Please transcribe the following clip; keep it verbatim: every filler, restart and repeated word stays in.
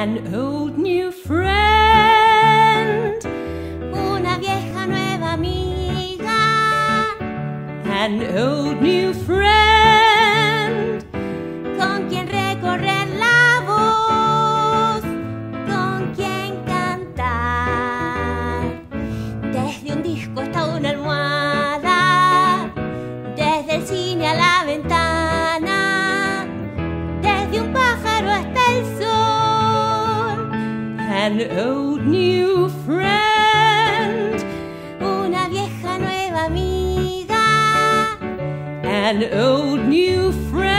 An old new friend, una vieja nueva amiga, an old new friend, con quien recorrer la voz, con quien cantar. Desde un disco hasta una almohada, desde el cine a la ventana, desde un pájaro hasta el sol. an old new friend, una vieja nueva amiga, an old new friend.